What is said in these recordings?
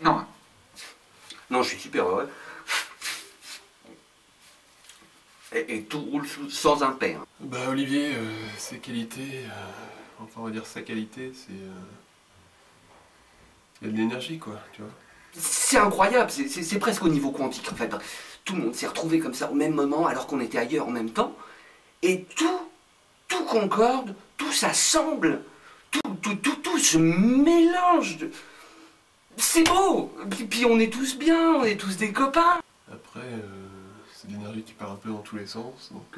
Non. Non, je suis super heureux. Et tout roule sans impair. Bah Olivier, ses qualités, enfin on va dire sa qualité, c'est... il y a de l'énergie quoi, tu vois. C'est incroyable, c'est presque au niveau quantique en fait. Tout le monde s'est retrouvé comme ça au même moment alors qu'on était ailleurs en même temps. Et tout concorde, tout s'assemble, tout se mélange. C'est beau. Puis on est tous bien, on est tous des copains. Après, c'est de l'énergie qui part un peu dans tous les sens, donc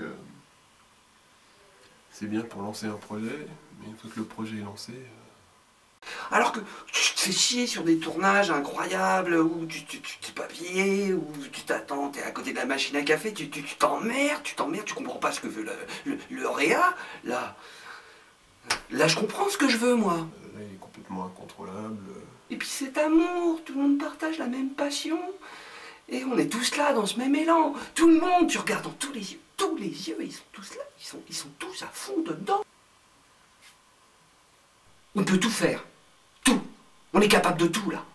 c'est bien pour lancer un projet, mais une fois que le projet est lancé... Alors que tu te fais chier sur des tournages incroyables, où tu t'es pas habillé, où tu t'attends, t'es à côté de la machine à café, tu t'emmerdes, tu comprends pas ce que veut le réa. Là, je comprends ce que je veux, moi. Là, il est complètement incontrôlable. Et puis cet amour, tout le monde partage la même passion. Et on est tous là, dans ce même élan. Tout le monde, tu regardes dans tous les yeux, ils sont tous là, ils sont tous à fond dedans. On peut tout faire. Tout. On est capable de tout, là.